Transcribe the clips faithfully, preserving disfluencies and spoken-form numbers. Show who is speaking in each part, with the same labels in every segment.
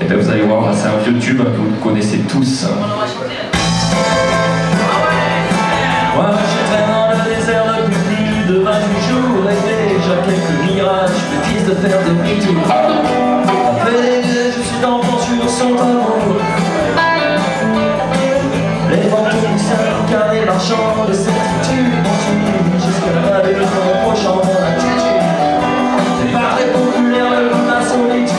Speaker 1: Et bien vous allez voir, c'est un vieux tube que vous connaissez tous. Moi je traîne dans le désert depuis plus de vingt-huit jours et déjà quelques mirages me disent de faire demi-tour. Après les deux, je suis d'enfant sur son tableau. Les fantômes savent carrés marchand de certitude m'ont suivi jusqu'à la vallée mon prochain mon attitude. C'est pas très populaire le goût de ma solitude.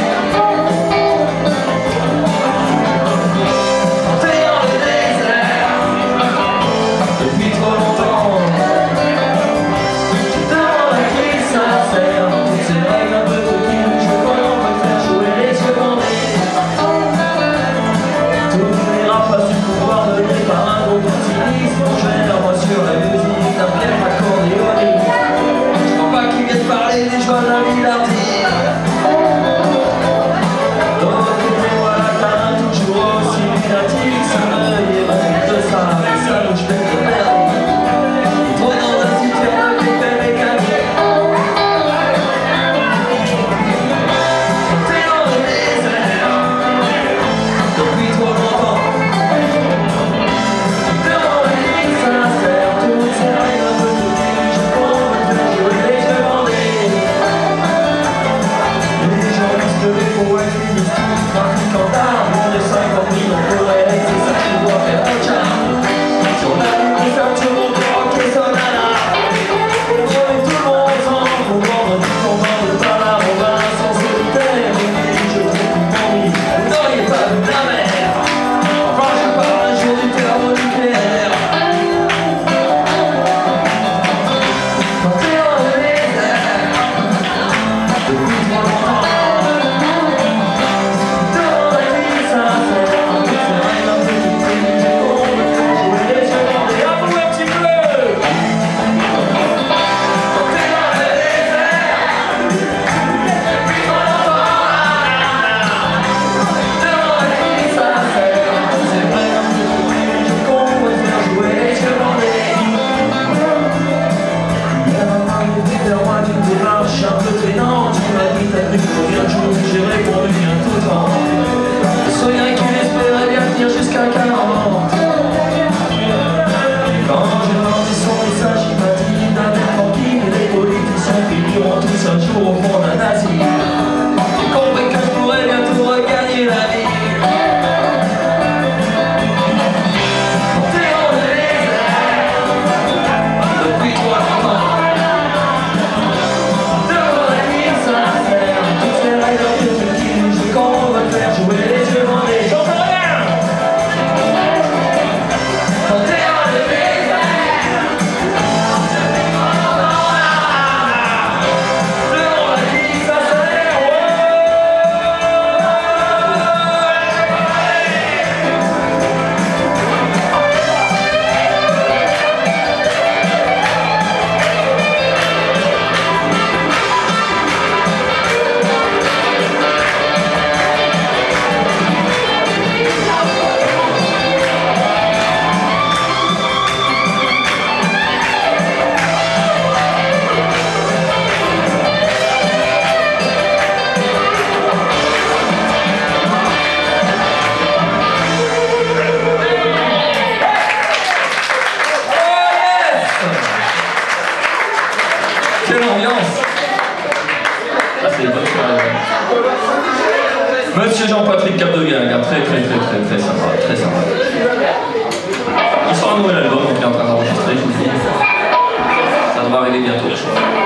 Speaker 1: Monsieur Jean-Patrick Capdevielle, un gars très très très très très sympa, très sympa. Il sort un nouvel album, donc il est en train d'enregistrer, je vous le dis. Ça devrait arriver bientôt, je crois.